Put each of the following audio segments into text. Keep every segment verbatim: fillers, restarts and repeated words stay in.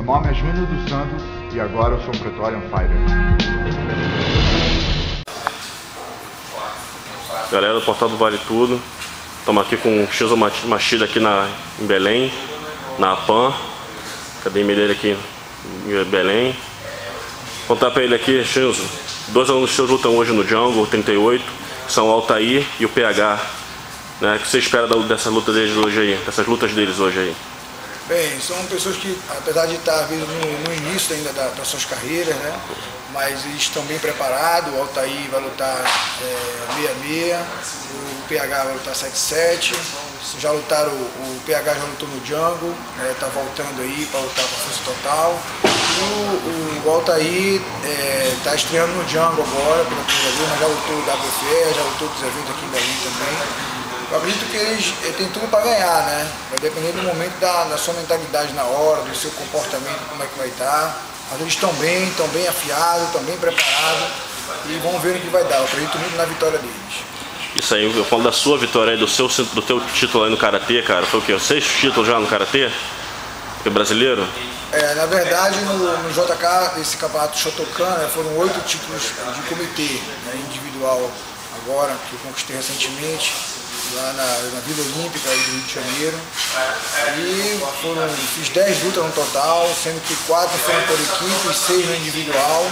nome é Júnior dos Santos e agora eu sou um Pretorian Fighter. Galera do Portal do Vale Tudo, estamos aqui com o Shinzo Machida aqui na, em Belém, na APAN, academia dele aqui em Belém. Vou contar pra ele aqui, Shinzo, dois alunos seus lutam hoje no Jungle trinta e oito, são o Altair e o P H. Né? O que você espera dessa luta deles hoje aí, dessas lutas deles hoje aí? Bem, são pessoas que, apesar de estar às vezes, no, no início ainda da, das suas carreiras, né? Mas eles estão bem preparados. O Altair vai lutar é, seis seis, o P H vai lutar sete sete, já lutaram, o P H já lutou no Jungle, está né? voltando aí para lutar com força total. O, o Altair está é, estreando no Jungle agora, pela primeira vez, mas já lutou o W F E, já lutou dos eventos aqui em Belém também. Eu acredito que eles, eles têm tudo para ganhar, né? Vai depender do momento da, da sua mentalidade na hora, do seu comportamento, como é que vai estar. Mas eles estão bem, estão bem afiados, estão bem preparados e vamos ver o que vai dar. Eu acredito muito na vitória deles. Isso aí, eu falo da sua vitória aí, do seu do teu título aí no Karatê, cara. Foi o quê? Seis títulos já no Karatê? Que é brasileiro? É, na verdade, no, no J K, esse campeonato Shotokan, né, foram oito títulos de comitê, né, individual agora, que eu conquistei recentemente, lá na, na Vila Olímpica aí do Rio de Janeiro. E foram, fiz dez lutas no total, sendo que quatro foram por equipe e seis no individual.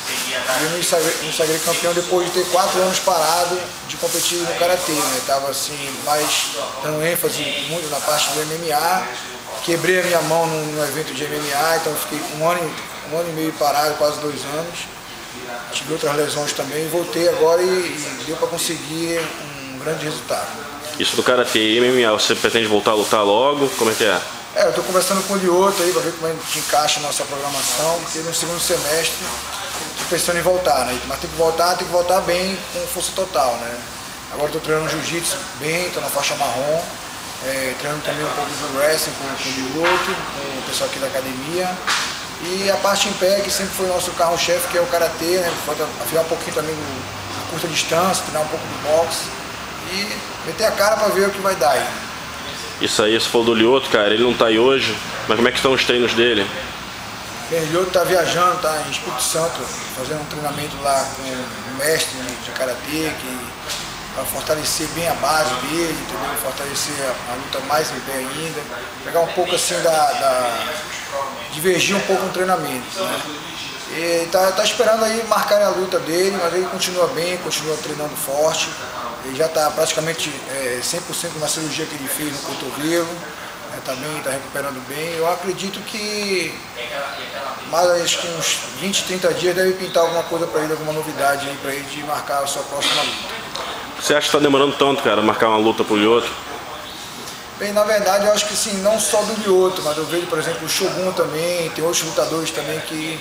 E eu me sagrei, me sagrei campeão depois de ter quatro anos parado de competir no Karatê, né? Tava assim, mais dando ênfase muito na parte do M M A. Quebrei a minha mão no, no evento de M M A, então fiquei um ano, um ano e meio parado, quase dois anos. Tive outras lesões também, voltei agora e, e deu para conseguir um grande resultado. Isso do Karatê e M M A, você pretende voltar a lutar logo? Como é que é? É, eu estou conversando com o Lyoto aí para ver como a gente encaixa a nossa programação, porque no segundo semestre estou pensando em voltar, né? Mas tem que voltar, tem que voltar bem com força total, né? Agora estou treinando jiu-jitsu bem, estou na faixa marrom, é, treinando também um pouco de wrestling com, com o Lyoto, com o pessoal aqui da academia. E a parte em pé, que sempre foi o nosso carro-chefe, que é o Karatê, né? Pode afiar um pouquinho também na curta distância, treinar um pouco de boxe e meter a cara para ver o que vai dar aí. Isso aí, você falou do Lyoto, cara, ele não tá aí hoje, mas como é que estão os treinos dele? Bem, o Lyoto tá viajando, tá em Espírito Santo, fazendo um treinamento lá com um mestre de Karatê, que para fortalecer bem a base dele, entendeu? Fortalecer a, a luta mais em pé ainda, pegar um pouco assim da, da divergir um pouco no treinamento, né? E tá, tá esperando aí marcar a luta dele, mas ele continua bem, continua treinando forte. Ele já está praticamente é, cem por cento na cirurgia que ele fez no cotovelo, né, também está recuperando bem. Eu acredito que mais acho que uns vinte, trinta dias deve pintar alguma coisa para ele, alguma novidade aí para ele de marcar a sua próxima luta. Você acha que está demorando tanto, cara, marcar uma luta pro Lyoto? Bem, na verdade eu acho que sim, não só do Lyoto, mas eu vejo, por exemplo, o Shogun também, tem outros lutadores também que...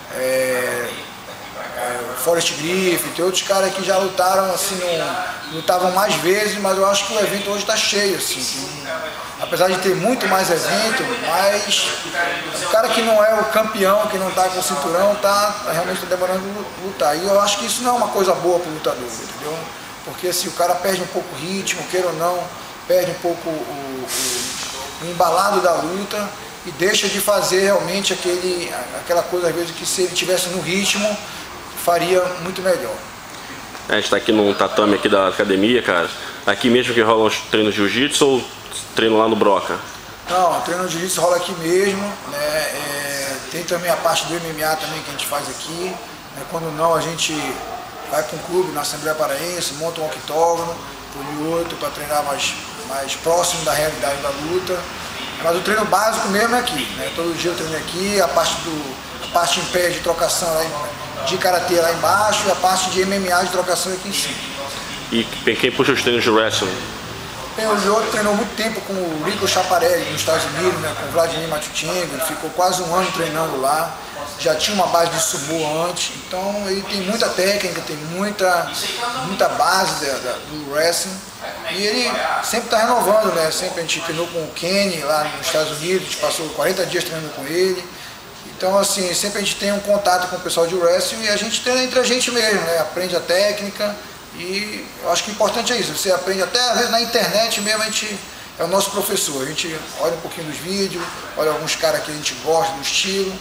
É, é, o Forrest Griffin, tem outros caras que já lutaram assim, não, lutavam mais vezes, mas eu acho que o evento hoje está cheio, assim, tem, apesar de ter muito mais evento, mas o cara que não é o campeão, que não está com o cinturão, está realmente demorando lutar. E eu acho que isso não é uma coisa boa para o lutador, entendeu? Porque assim, o cara perde um pouco o ritmo, queira ou não, perde um pouco o, o, o embalado da luta e deixa de fazer realmente aquele, aquela coisa, às vezes, que se ele estivesse no ritmo, faria muito melhor. A gente está aqui num tatame aqui da academia, cara. Aqui mesmo que rola os treinos de jiu-jitsu ou treino lá no Broca? Não, o treino de jiu-jitsu rola aqui mesmo, né? É, tem também a parte do M M A também que a gente faz aqui, né? Quando não, a gente vai para um clube na Assembleia Paraense, monta um octógono, o Lyoto para treinar mais, mais próximo da realidade da luta. Mas o treino básico mesmo é aqui, né? Todo dia eu treino aqui, a parte, do, a parte em pé de trocação lá em, de Karatê lá embaixo e a parte de M M A de trocação aqui em cima. E quem puxa os treinos de wrestling? Bem, o Lyoto treinou muito tempo com o Rico Chaparelli nos Estados Unidos, né? Com o Vladimir Matuchenko, ele ficou quase um ano treinando lá. Já tinha uma base de sumô antes, então ele tem muita técnica, tem muita, muita base da, da, do wrestling. E ele sempre está renovando, né? Sempre a gente treinou com o Kenny lá nos Estados Unidos, a gente passou quarenta dias treinando com ele. Então, assim, sempre a gente tem um contato com o pessoal de wrestling e a gente treina entre a gente mesmo, né? Aprende a técnica e eu acho que o importante é isso. Você aprende até, às vezes, na internet mesmo, a gente é o nosso professor. A gente olha um pouquinho dos vídeos, olha alguns caras que a gente gosta do estilo,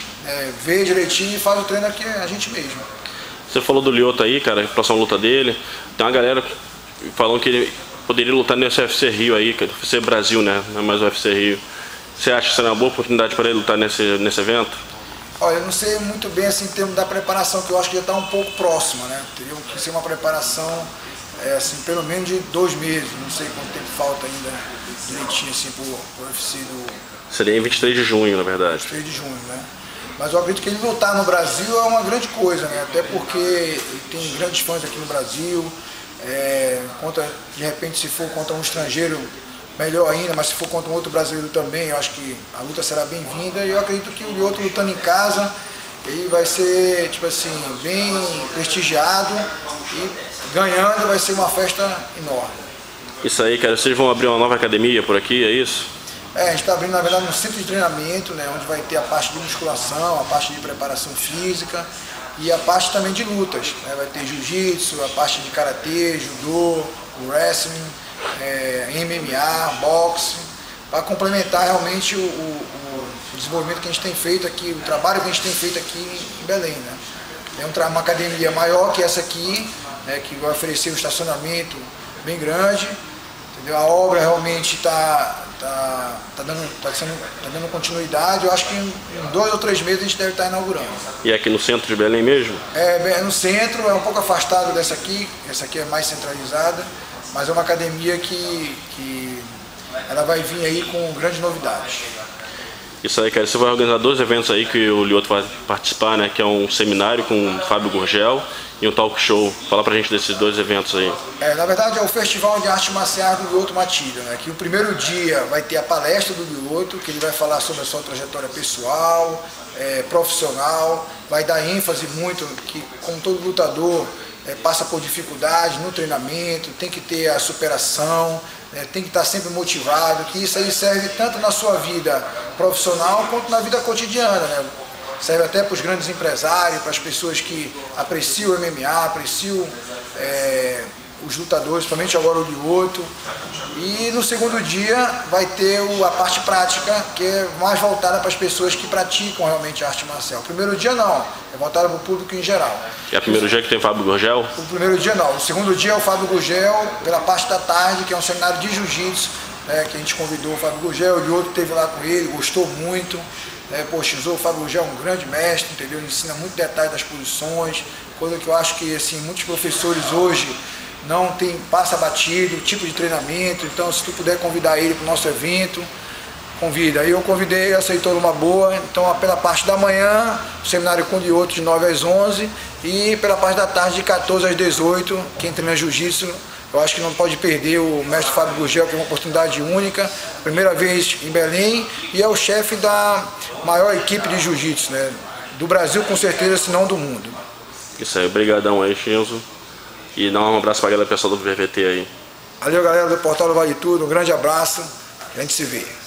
é, vê direitinho e faz o treino aqui a gente mesmo. Você falou do Lyoto aí, cara, a próxima luta dele. Tem uma galera falando que ele poderia lutar nesse U F C Rio aí, que é o U F C Brasil, né? Não é mais o U F C Rio. Você acha que será uma boa oportunidade para ele lutar nesse, nesse evento? Olha, eu não sei muito bem assim em termos da preparação, que eu acho que já está um pouco próxima, né? Teria que ser uma preparação, é, assim, pelo menos de dois meses. Não sei quanto tempo falta ainda direitinho assim para o U F C do... Seria em vinte e três de junho, na verdade. vinte e três de junho, né? Mas eu acredito que ele lutar no Brasil é uma grande coisa, né? Até porque ele tem grandes fãs aqui no Brasil. É, contra, de repente, se for contra um estrangeiro, melhor ainda, mas se for contra um outro brasileiro também, eu acho que a luta será bem-vinda. E eu acredito que o Lyoto lutando em casa, ele vai ser, tipo assim, bem prestigiado e ganhando vai ser uma festa enorme. Isso aí, cara, vocês vão abrir uma nova academia por aqui, é isso? É, a gente está abrindo, na verdade, um centro de treinamento, né, onde vai ter a parte de musculação, a parte de preparação física e a parte também de lutas. Né, vai ter jiu-jitsu, a parte de karatê, judô, wrestling, é, M M A, boxe, para complementar realmente o, o, o desenvolvimento que a gente tem feito aqui, o trabalho que a gente tem feito aqui em Belém. Né. É um, uma academia maior que essa aqui, né, que vai oferecer um estacionamento bem grande. Entendeu? A obra realmente está tá, tá dando, tá tá dando continuidade. Eu acho que em dois ou três meses a gente deve estar inaugurando. E aqui no centro de Belém mesmo? É, no centro, é um pouco afastado dessa aqui. Essa aqui é mais centralizada, mas é uma academia que, que ela vai vir aí com grandes novidades. Isso aí, cara. Você vai organizar dois eventos aí que o Lyoto vai participar, né? Que é um seminário com o Fábio Gurgel e um talk show. Fala pra gente desses dois eventos aí. É, na verdade é o Festival de Arte Marcial do Lyoto Matilha, né? Que o primeiro dia vai ter a palestra do Lyoto, que ele vai falar sobre a sua trajetória pessoal, é, profissional, vai dar ênfase muito que, como todo lutador, é, passa por dificuldades no treinamento, tem que ter a superação, é, tem que estar sempre motivado, que isso aí serve tanto na sua vida profissional quanto na vida cotidiana, né? Serve até para os grandes empresários, para as pessoas que apreciam o M M A, apreciam é, os lutadores, principalmente agora o Lyoto. E no segundo dia vai ter o, a parte prática, que é mais voltada para as pessoas que praticam realmente a arte marcial. O primeiro dia não, é voltado para o público em geral. E é o primeiro dia que tem Fábio Gurgel? O primeiro dia não, o segundo dia é o Fábio Gurgel, pela parte da tarde, que é um seminário de jiu-jitsu, né, que a gente convidou o Fábio Gurgel, o Lyoto esteve lá com ele, gostou muito. É, pô, Shinzo, o Fábio Gurgel é um grande mestre, entendeu? Ele ensina muito detalhe das posições, coisa que eu acho que assim, muitos professores hoje não tem, passa batido, tipo de treinamento. Então, se tu puder convidar ele para o nosso evento, convida. Aí eu convidei, aceitou numa boa. Então, pela parte da manhã, o seminário com o Lyoto de nove às onze e pela parte da tarde de quatorze às dezoito, quem treina jiu-jitsu, eu acho que não pode perder o mestre Fábio Gurgel, que é uma oportunidade única, primeira vez em Belém, e é o chefe da maior equipe de jiu-jitsu, né? Do Brasil com certeza, se não do mundo. Isso aí, obrigadão aí, Shinzo. E dá um abraço pra galera pessoal do V V T aí. Valeu, galera do Portal do Vale Tudo, um grande abraço, a gente se vê.